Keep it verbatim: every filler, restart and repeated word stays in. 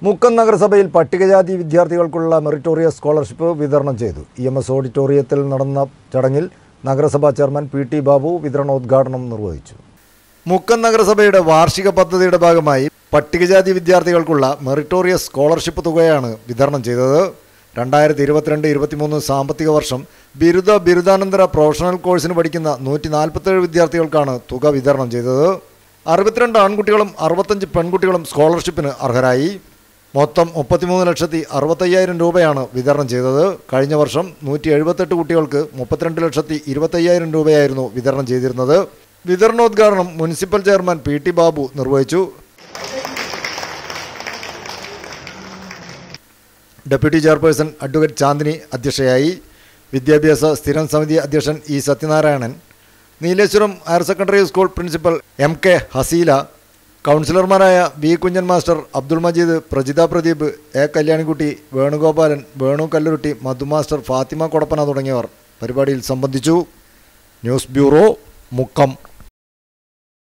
മുക്കം നഗരസഭയിൽ പട്ടികജാതി വിദ്യാർത്ഥികൾക്കുള്ള മെറിറ്റോറിയസ് സ്കോളർഷിപ്പ് വിതരണം ചെയ്തു. ഇ എം എസ് ഓഡിറ്റോറിയത്തിൽ നടന്ന ചടങ്ങിൽ നഗരസഭാ ചെയർമാൻ പി ടി ബാബു വിതരണോദ്ഘാടനം നിർവഹിച്ചു. മുക്കം നഗരസഭയുടെ വാർഷിക പദ്ധതിയുടെ ഭാഗമായി പട്ടികജാതി വിദ്യാർത്ഥികൾക്കുള്ള മെറിറ്റോറിയസ് സ്കോളർഷിപ്പ് തുകയാണ് വിതരണം ചെയ്തത്. രണ്ടായിരത്തി ഇരുപത്തിരണ്ട് ഇരുപത്തിമൂന്ന് സാമ്പത്തിക വർഷം ബിരുദ ബിരുദാനന്തര പ്രൊഫഷണൽ കോഴ്സിന് പഠിക്കുന്ന നൂറ്റി നാൽപ്പത്തേഴ് വിദ്യാർത്ഥികൾക്കാണ് തുക വിതരണം ചെയ്തത്. അറുപത്തിരണ്ട് ആൺകുട്ടികളും അറുപത്തഞ്ച് പെൺകുട്ടികളും സ്കോളർഷിപ്പിന് അർഹരായി. മൊത്തം മുപ്പത്തിമൂന്ന് ലക്ഷത്തി അറുപത്തയ്യായിരം രൂപയാണ് വിതരണം ചെയ്തത്. കഴിഞ്ഞ വർഷം നൂറ്റി എഴുപത്തെട്ട് കുട്ടികൾക്ക് മുപ്പത്തിരണ്ട് ലക്ഷത്തി ഇരുപത്തയ്യായിരം രൂപയായിരുന്നു വിതരണം ചെയ്തിരുന്നത്. വിതരണോദ്ഘാടനം municipal chairman P T Babu നിർവഹിച്ചു. ഡെപ്യൂട്ടി ചെയർപേഴ്സൺ അഡ്വക്കേറ്റ് ചാന്ദിനി അധ്യക്ഷയായി. വിദ്യാഭ്യാസ സ്ഥിരം സമിതി അധ്യക്ഷൻ E Sathyanarayanan, Nileshwaram higher secondary school principal M K Haseela, കൗൺസിലർമാരായ V Kunhan master, Abdul Majeed, Prajitha Pradeep, A Kalyanikutty, Venugopalan, Venu Kallurutti, Madhu master, Fathima Kodappana തുടങ്ങിയവർ പരിപാടിയിൽ സംബന്ധിച്ചു. News bureau, Mukkam.